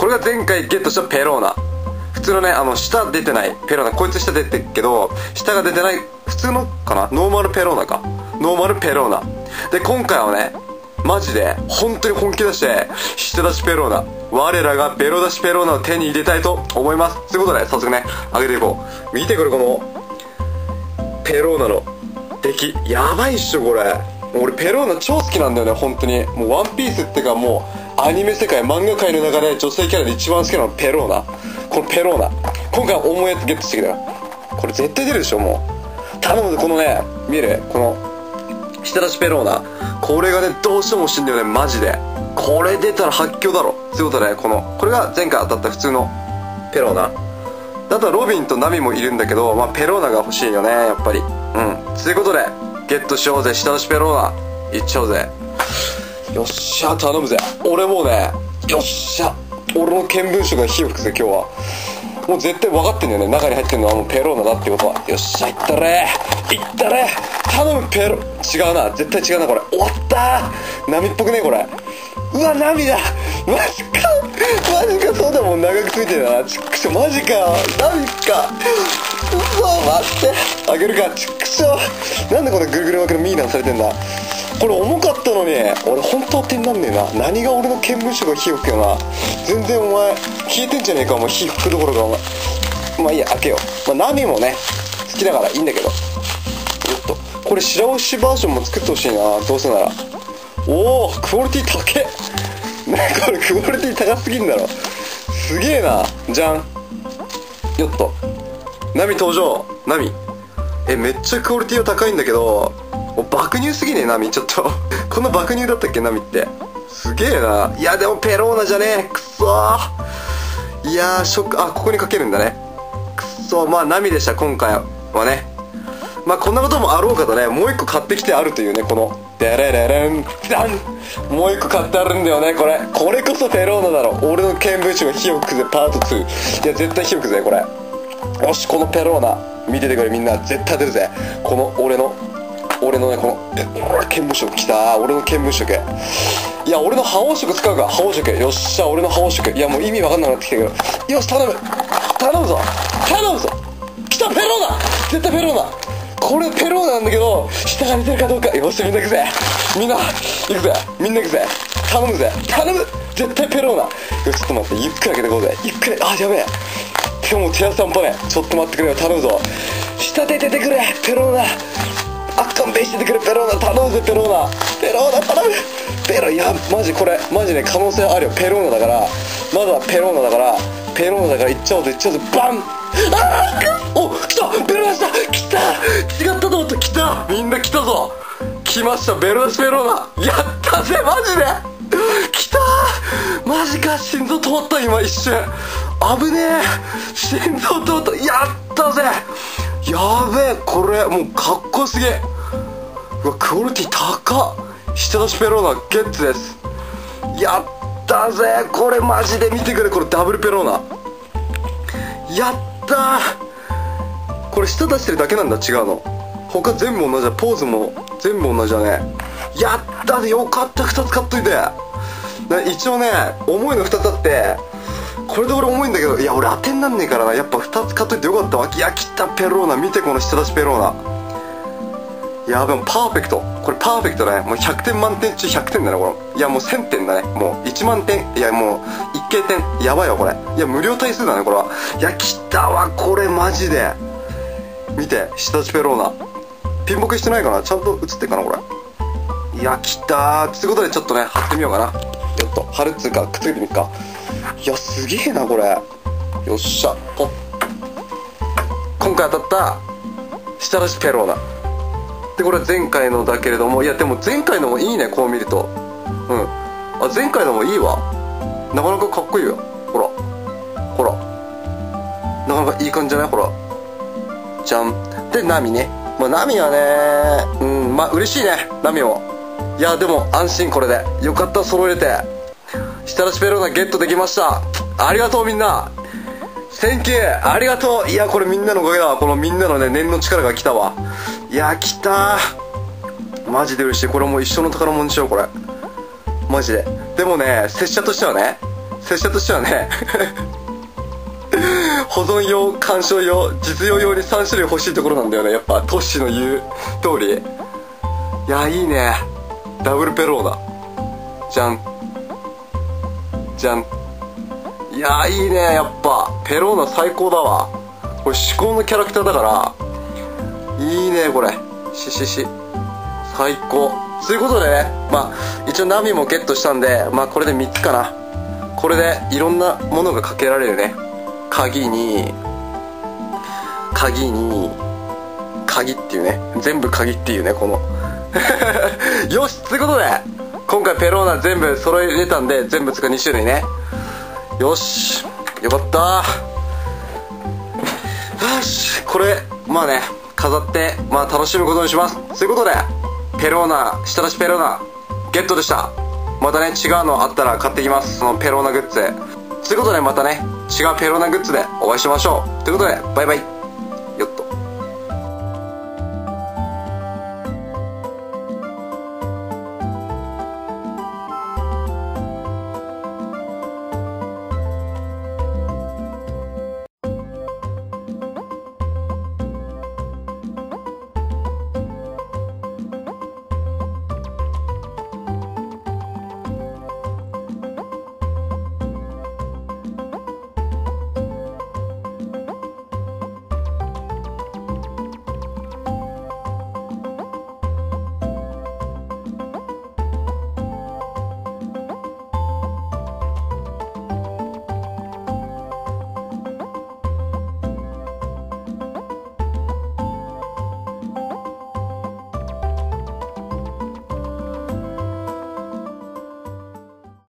これが前回ゲットしたペローナ。普通のね、舌出てないペローナ。こいつ舌出てるけど、舌が出てない、普通のかな、ノーマルペローナか。ノーマルペローナ。で、今回はね、マジで、本当に本気出して、舌出しペローナ。我らがベロ出しペローナを手に入れたいと思います。ということで、早速ね、上げていこう。見てくれ、この、ペローナの出来。やばいっしょ、これ。俺、ペローナ超好きなんだよね、本当に。もう、ワンピースってか、もう、アニメ世界、漫画界の中で女性キャラで一番好きなのペローナ。このペローナ。今回重いやつゲットしてきたよ。これ絶対出るでしょ、もう。頼むぜ、このね、見えるこの、舌出しペローナ。これがね、どうしても欲しいんだよね、マジで。これ出たら発狂だろ。ということで、これが前回当たった普通のペローナ。あとはロビンとナミもいるんだけど、まあ、ペローナが欲しいよね、やっぱり。うん。ということで、ゲットしようぜ、舌出しペローナ。いっちゃおうぜ。よっしゃ、頼むぜ。俺もうね、よっしゃ。俺の見聞色が火を吹くぜ、今日は。もう絶対分かってんだよね、中に入ってんのはもうペローナだってことは。よっしゃ、いったれいったれ頼む、違うな、絶対違うな、これ。終わったー。波っぽくね、これ。うわ、涙マジかマジか、そうだもん、長くついてるな。ちっくしょ、マジかよ、波か。うわ、待って、あげるか。ちっくしょ、なんでこれぐるぐる巻きのミーナンされてんだ。これ重かったのに、俺本当当てになんねえな。何が俺の見聞色が火を吹くよな。全然お前消えてんじゃねえか、お前。火吹くどころか、お前。まあいいや、開けよう。まあナミもね好きだからいいんだけど、これ白押しバージョンも作ってほしいな、どうせなら。おお、クオリティ高え。ね、これクオリティ高すぎんだろ。すげえな。じゃん。よっと、ナミ登場。ナミ、めっちゃクオリティは高いんだけど、爆乳すぎねえ、ナミ。ちょっとこんな爆乳だったっけ、ナミって。すげえな。いやでもペローナじゃねえ、くそー。いやー、ショック。あ、ここにかけるんだね。くそ。まあナミでした、今回はね。まあこんなこともあろうかとね、もう一個買ってきてあるというね、このデレレレンダン。もう一個買ってあるんだよね、これ。これこそペローナだろ。俺の見聞色が火を吹くぜ、パート2。いや絶対火を吹くぜ、これ。よし、このペローナ見ててくれ、みんな。絶対出るぜ、この俺のね、この見聞色きたー。俺の見聞色。いや、俺の覇王色使うか。覇王色。よっしゃ、俺の覇王色。いやもう意味わかんなくなってきたけど、よし、頼むぞ頼むぞ。きた、ペローナ。絶対ペローナ。これペローナなんだけど、下が出てるかどうか。よし、みんな行くぜ、みんな行くぜ、みんな行くぜ。頼むぜ、頼む。絶対ペローナ。よし、ちょっと待って、ゆっくり開けてこうぜ、ゆっくり。あ、やべえ、今日も手足半端ねえ。ちょっと待ってくれよ、頼むぞ。下で出てくれ、ペローナ。勘弁しててくれ、ペローナ。頼むぜ、ペローナ。ペローナ頼む。いやマジこれマジね、可能性あるよ。ペローナだから、まだペローナだから、いっちゃおうぜ、バン。あー、お、来た、ペローナした。来た、違ったと思った。来た、みんな来たぞ。来ました、ベロナスペローナ。やったぜ、マジで来たー。マジか、心臓止まった、今一瞬。危ねえ、心臓止まった。やったぜ。やべえ、これもうかっこよすげえ。うわ、クオリティ高っ。舌出しペローナゲッツです。やったぜ、これマジで見てくれ、これダブルペローナ。やったー。これ舌出してるだけなんだ、違うの。他全部同じだ、ポーズも全部同じだね。やったぜ、よかった、2つ買っといて。一応ね、重いの2つあって、これで俺重いんだけど、いや俺当てになんねえからな。やっぱ2つ買っといてよかったわ。いや、来た、ペローナ。見て、この舌出しペローナ。やべえ、もうパーフェクト。これパーフェクトだね。もう100点満点中100点だね、これ。いやもう1000点だね。もう1万点。いやもう1系点。やばいわ、これ。いや無料対数だね、これは。いや、来たわ、これマジで。見て、舌出しペローナ。ピンボケしてないかな、ちゃんと映ってるかな、これ。いや、来たー。ってことでちょっとね、貼ってみようかな。よっと、貼るっつうか、くっつけてみっか。いや、すげえな、これ。よっしゃ、ポッ。今回当たった舌出しペローナで、これは前回のだけれども、いやでも前回のもいいね、こう見ると。うん、あ、前回のもいいわ。なかなかかっこいいよ。ほらほら、なかなかいい感じじゃない。ほら、じゃん。でナミね。まあナミはね、まあ嬉しいね、ナミも。いやでも安心、これでよかった、揃えれて。舌出しペローナゲットできました。ありがとう、みんな。センキュー、ありがとう。いや、これみんなのおかげだわ。このみんなのね、念の力が来たわ。いや、来たー。マジで嬉しい。これもう一生の宝物にしよう、これ。マジで。でもね、拙者としてはね、 拙者としてはね保存用、鑑賞用、実用用に3種類欲しいところなんだよね。やっぱトッシーの言う通り。いや、いいね。ダブルペローナ。じゃんじゃん。いや、いいね。やっぱペローナ最高だわ。これ至高のキャラクターだからいいね。これ最高。そういうことでね、まあ一応ナミもゲットしたんで、まあこれで3つかな。これでいろんなものがかけられるね。鍵っていうね、全部鍵っていうね、このよし、ということで今回ペローナ全部揃えれたんで、全部使う2種類ね。よし、よかった。よし、これまあね、飾ってまあ楽しむことにします。そういうことでペローナ、下出しペローナゲットでした。またね、違うのあったら買ってきます、そのペローナグッズ。そういうことでまたね、違うペローナグッズでお会いしましょう。ということでバイバイ。